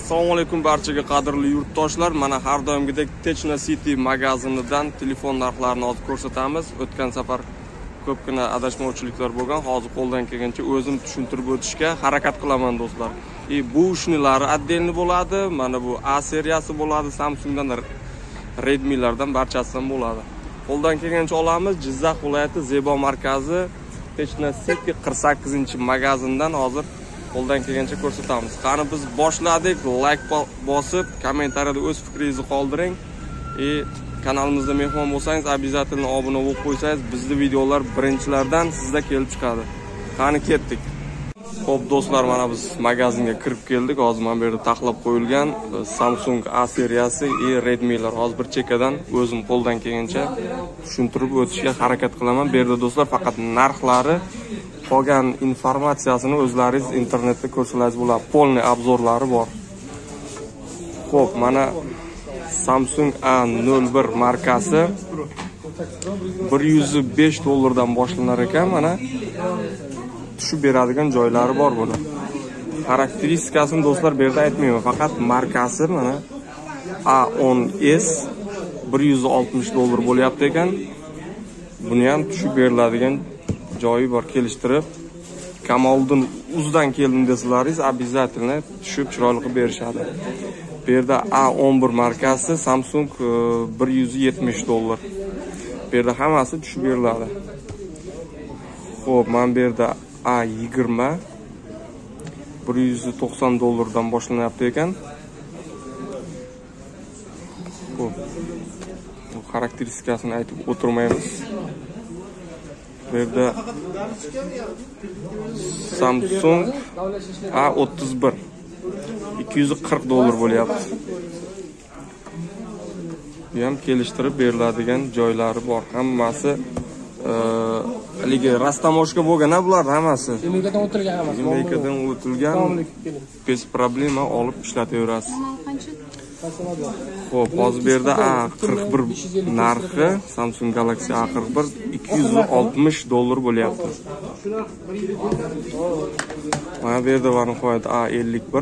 Assalomu alaykum barchaga qadrli yurtdoshlar. Mana har doimgidek Technocity magazinidan telefon narxlarini hozir ko'rsatamiz. O'tgan safar ko'pgina adashmovchiliklar bo'lgan. Hozir qo'ldan kelgancha o'zim tushuntirib o'tishga harakat qilaman do'stlar. Bu ushnilari отдельный bo'ladi. Mana bu A seriyasi bo'ladi, Samsungdan, Redmi'lardan barchasidan bo'ladi. Qo'ldan kelgancha olamiz. Jizzax viloyati Zebo markazi Technocity 48-magazindan hozir qo'ldan kelgancha ko'rsatamiz. Qani biz boshladik. Like bosib, kommentariyada o'z fikringizni qoldiring. Kanalimizda mehmon bo'lsangiz, обязательно obuna bo'lib qo'ysangiz, bizning videolar birinchilardan sizda kelib chiqadi. Qani ketdik. Xo'p do'stlar, mana biz magazinga kirib keldik. Hozir mana bu yerda taxlab qo'yilgan Samsung A seriyasi Redmi'lar. Hozir bir chekkadan o'zim qo'ldan kelgancha tushuntirib o'tishga harakat qilaman. Bu yerda do'stlar faqat narxlari, qolgan informatsiyasini o'zlaringiz internetda ko'rsangiz bo'ladi. Polniy obzorlari bor. Xo'p, mana Samsung A01 markasi $105 dan boshlanar ekan. Mana tushib beradigan joylari bor buni. Xarakteristikasini do'stlar bu yerda aytmayman, faqat markasi mana A10s $160 bo'lyapti ekan. Buni ham tushib beriladigan joyi bor, kelishtirib. Kamoliddin uzdan keldim desalaringiz, обязательно tushib chiroyli qilib berishadi. Bu yerda A11 markasi Samsung $170. Bu yerda hammasi tushib beriladi. Xo'p, mana bu yerda A20 $190 dan boshlanyapti ekan. Xo'p, bu xarakteristikasini aytib o'tirmaymiz. Bu yerda Samsung A31 $240 bo'lyapti. Bu ham kelishtirib beriladigan joylari bor. Hammasi haligi rastamoshka bo'lgan-a bular hammasi. Yemekadan o'tilgan hammasi. Yemekadan o'tilgan. Bez problema olib ishlataverasiz. Xo'p, hozir bu yerda A41 narxi Samsung Galaxy A41 $260 bo'lyapti. Mana bu yerda var nihoyat A51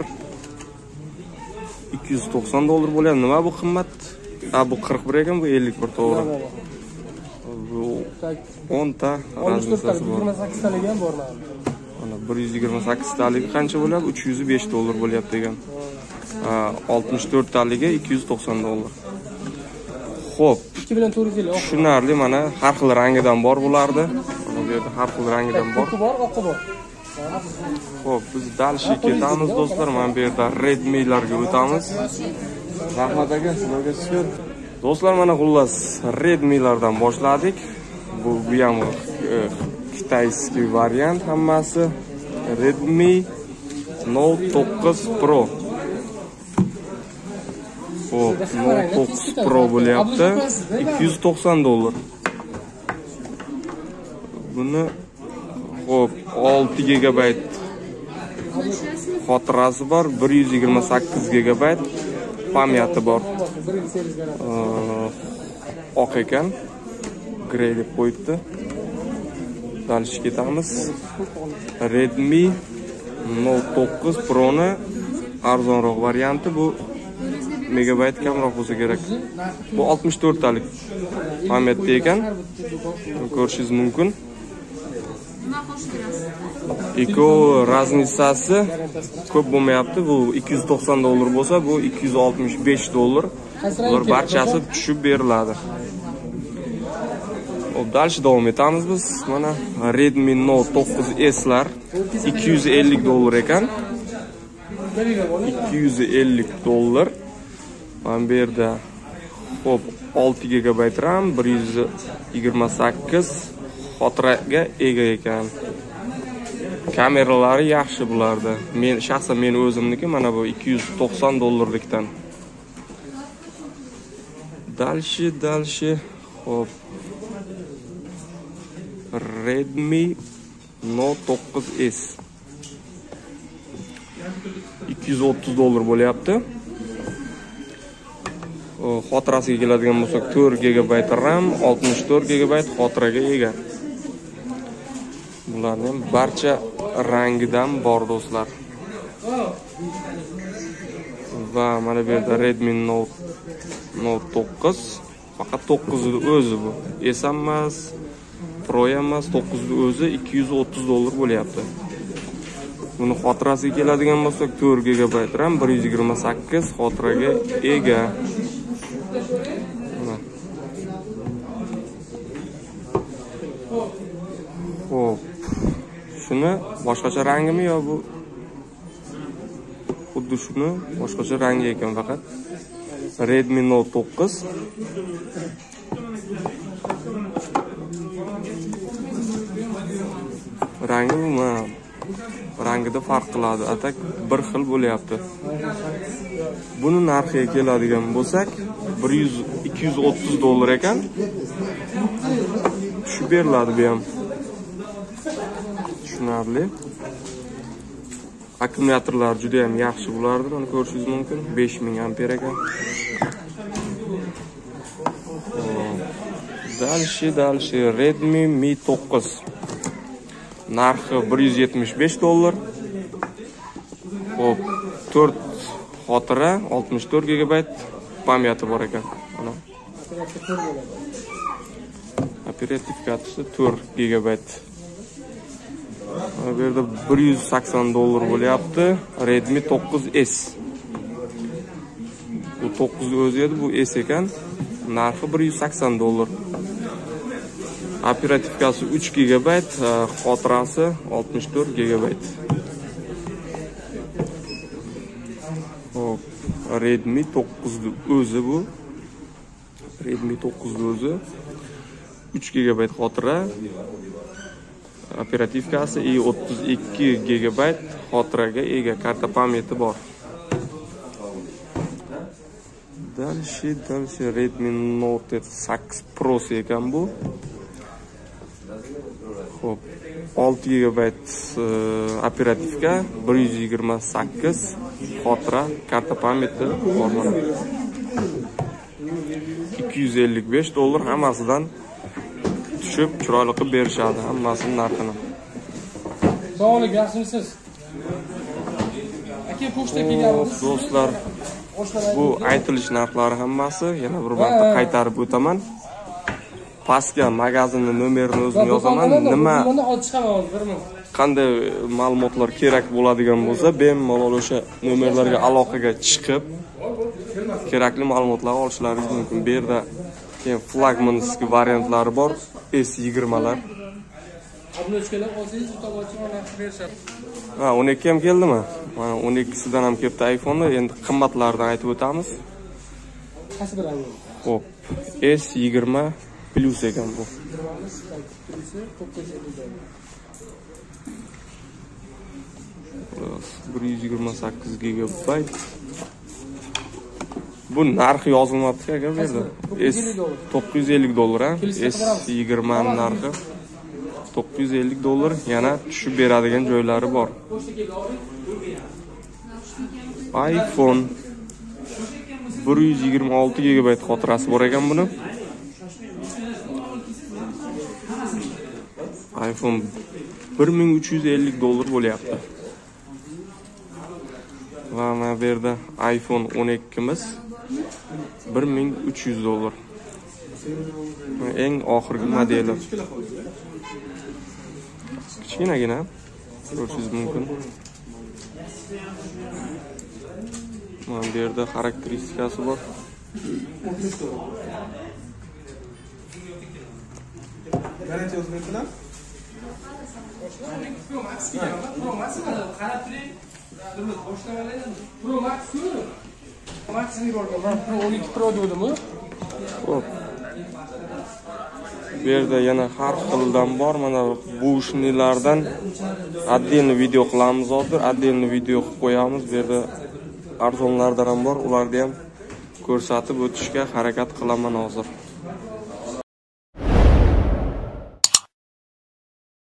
$290 bo'lyapti. Nima bu qimmat? Bu 41 ekan, bu 51 to'g'ri. Bu 10 ta raznikasi bor. 28 talik ham bor mana. Mana 128 taligi qancha bo'lyapti? $305 bo'lyapti ekan. 64 taligi $290. Xo'p, 2 bilan 450. Tushunarli, mana har xil rangidan bor bulardi. Mana bu yerda har xil rangidan bor. Ko'pi bor, oqi bor. Xo'p, biz dalshi ketamiz do'stlar. Mana bu yerda Redmi'larga o'tamiz. Rahmat aka, sizlarga shukr. Do'stlar, mana xullas Redmi'lardan boshladik. Bu ham kitayskiy variant hammasi. Redmi Note 9 Pro. Xo'p, Note 9 Pro bo'lyapti. $290. Buni xo'p, 6 GB xotirasi bor, 128 GB pamyati bor. Oq ekan. Grey deb qo'yibdi. Dalish ketamiz. Redmi Note 9 Pro ni arzonroq varianti, bu megabayt kamroq bo'lsa kerak. Bu 64 talik pamyatda ekan. Ko'rishingiz mumkin. Eko raznisasi ko'p bo'lmayapti. Bu $290 bo'lsa, bu $265. Ular barchasi tushib beriladi. Hop, dalshi davom etamiz biz. Mana Redmi Note 9s lar $250 ekan. $250. Mana bu yerda hop 6 GB RAM, 128 xotiraga ega ekan. Kameralari yaxshi bularda. Men shaxsan men o'zimniki mana bu $290likdan. Dalshi hop Redmi Note 9s $230 bo'lyapti. Xotirasiga keladigan bo'lsak 4 GB RAM, 64 GB xotiraga ega. Bularning barcha rangidan bor do'stlar. Va mana bu yerda Redmi Note 9. Faqat 9 o'zi bu. S emas, Pro emas, 9 o'zi $230 bo'lyapti. Buni xotirasiga keladigan bo'lsak, 4 GB RAM, 128 xotiraga ega. Xo'p. Shuni boshqacha rangimi yo bu? Xuddi shuni boshqacha rangi ekan faqat. Redmi Note 9. Rangi bu rangida farq qiladi. Atak bir xil bo'lyapti. Buni narxiga keladigan bo'lsak, $230 ekan. Shu beriladi bu ham. Tushunarli. Akkumulyatorlar juda ham yaxshi bo'lardi, buni ko'rishingiz mumkin. 5000 ampere ekan. Dalshi Redmi Mi 9. Narxi $175. Xo'p, 4 xotira, 64 GB pamyati bor ekan. Mana. Operativ kartasi 4 GB. Bu yerda $180 bo'lyapti. Redmi 9S. Bu 9 o'zi edi, bu S ekan. Narxi $180. Operativkasi 3 GB, xotirasi 64 GB. Hop, Redmi 9 o'zi bu. Redmi 9 o'zi 3 GB xotira. Operativkasi i32 GB xotiraga ega, karta pamyati bor. Dalshi Redmi Note 8 Pro ekan bu. Xo'p, 6 GB operativka, 128 xotira, karta pamyati bor. $255 hammasidan tushib chiroyli qilib berishadi hammasini narxini. Sog'lik, yaxshimisiz? Aka pochta kelganmiz. Do'stlar, bu aytilish narxlari hammasi. Yana bir marta qaytarib o'taman. Pastga magazinni nomerini o'zim yozaman. Nima qanday ma'lumotlar kerak bo'ladigan bo'lsa, bemalol o'sha nomerlarga aloqaga chiqib kerakli ma'lumotlarni olishlaringiz mumkin. Bu yerda keyin flagmanskiy variantlari bor, S20lar. Obnochkalar olsangiz, to'g'ri narx berishadi. 12 ham keldimi? Mana 12sidan ham kelibdi iPhone'da. Endi qimmatlaridan aytib o'tamiz. Qaysi bir rang? Xo'p, S20 Plus ekan bu. 128 GB. Bu narxi yozilmabdi aka bu yerda. $950 ha. S20 narxi $950, yana tushib beradigan joylari bor. iPhone 126 GB xotirasi bor ekan buni. iPhone $1350 bo'lyapti. Va mana bu yerda iPhone 12miz $1300. Eng oxirgi modeli. Kichkinagina ko'rishingiz mumkin. Mana bu yerda xarakteristikasi bor. Garantiya o'zbeklar? Pro Max Pro 12 Pro dedim. Xo'p. Bu yerda yana har xildan bor. Mana bu shunlardan отдельный video qilamiz hozir. Отдельный video qilib qo'yamiz. Bu yerda arzonlardan ham bor. Ularni ham ko'rsatib o'tishga harakat qilaman hozir.